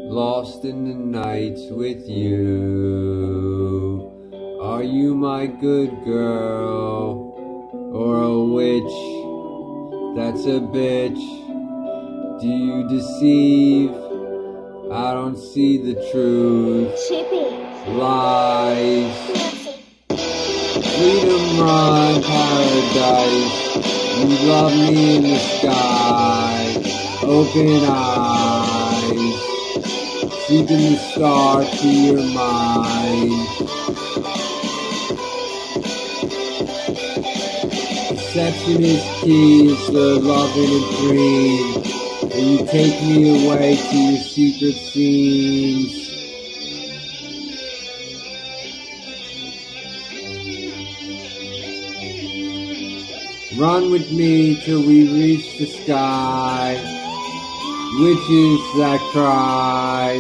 lost in the nights with you. Are you my good girl, or a witch that's a bitch? Do you deceive? I don't see the truth. Lies. Freedom, run, paradise. You love me in the sky. Open eyes. Seeking the star to your mind. Deception is key, it's the loving and freeing. And you take me away to your secret scenes. Run with me till we reach the sky. Witches that cry.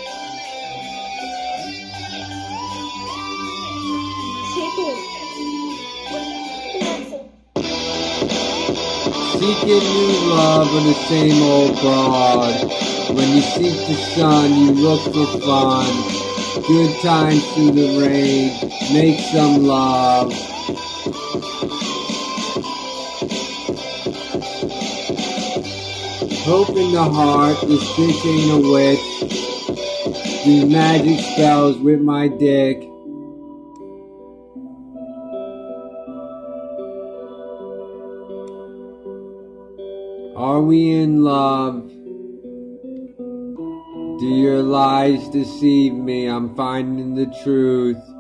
Seeking new love on the same old broad. When you seek the sun, you look for fun. Good times through the rain, make some love. Hope in the heart, this bitch ain't a witch. Do magic spells with my dick. Are we in love? Do your lies deceive me? I'm finding the truth.